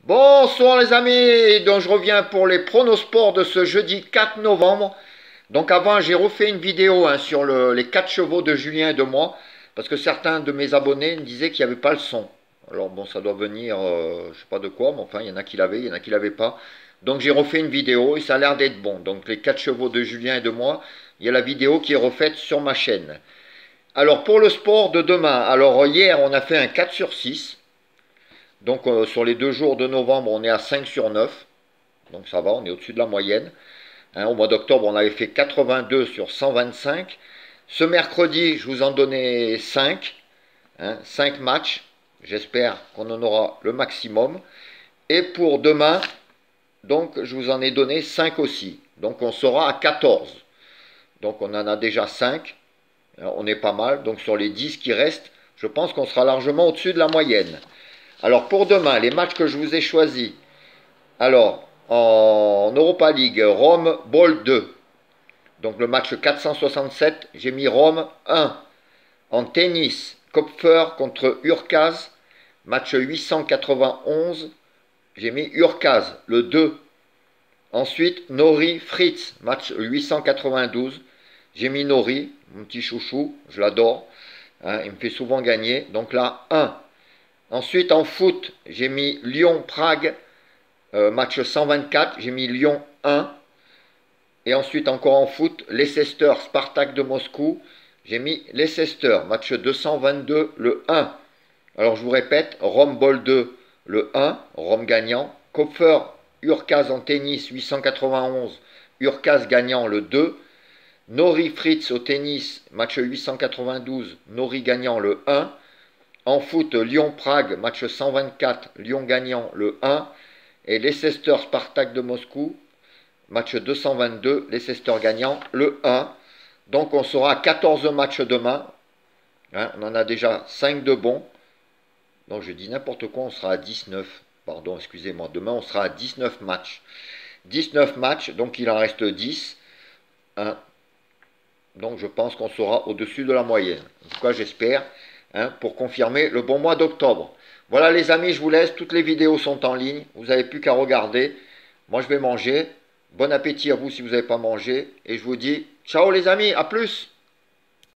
Bonsoir les amis, donc je reviens pour les pronosports de ce jeudi 4 novembre. Donc avant j'ai refait une vidéo sur les 4 chevaux de Julien et de moi, parce que certains de mes abonnés me disaient qu'il n'y avait pas le son. Alors bon, ça doit venir, je sais pas de quoi, mais enfin il y en a qui l'avaient, il y en a qui l'avaient pas. Donc j'ai refait une vidéo et ça a l'air d'être bon. Donc les 4 chevaux de Julien et de moi, il y a la vidéo qui est refaite sur ma chaîne. Alors pour le sport de demain, alors hier on a fait un 4 sur 6. Donc sur les 2 jours de novembre, on est à 5 sur 9. Donc ça va, on est au-dessus de la moyenne. Au mois d'octobre, on avait fait 82 sur 125. Ce mercredi, je vous en donnais 5. 5 matchs. J'espère qu'on en aura le maximum. Et pour demain, donc je vous en ai donné 5 aussi. Donc on sera à 14. Donc on en a déjà 5. On est pas mal. Donc sur les 10 qui restent, je pense qu'on sera largement au-dessus de la moyenne. Alors pour demain, les matchs que je vous ai choisis. Alors, en Europa League, Rome, Ball 2. Donc le match 467, j'ai mis Rome 1. En tennis, Kopfer contre Urkaz, match 891, j'ai mis Urkaz, le 2. Ensuite, Nori Fritz, match 892, j'ai mis Nori, mon petit chouchou, je l'adore, il me fait souvent gagner, donc là 1. Ensuite, en foot, j'ai mis Lyon-Prague, match 124, j'ai mis Lyon 1. Et ensuite, encore en foot, Leicester-Spartak de Moscou, j'ai mis Leicester, match 222, le 1. Alors, je vous répète, Rome-Ball 2, le 1, Rome gagnant. Kopfer-Urkaz en tennis, 891, Urkaz gagnant, le 2. Nori-Fritz au tennis, match 892, Nori gagnant, le 1. En foot, Lyon-Prague, match 124, Lyon gagnant, le 1. Et Leicester-Spartak de Moscou, match 222, Leicester gagnant, le 1. Donc on sera à 14 matchs demain. On en a déjà 5 de bons. Donc je dis n'importe quoi, on sera à 19. Pardon, excusez-moi. Demain, on sera à 19 matchs. 19 matchs, donc il en reste 10. Donc je pense qu'on sera au-dessus de la moyenne. En tout cas, j'espère. Pour confirmer le bon mois d'octobre. Voilà les amis, je vous laisse, toutes les vidéos sont en ligne, vous n'avez plus qu'à regarder. Moi je vais manger, bon appétit à vous si vous n'avez pas mangé, et je vous dis ciao les amis, à plus.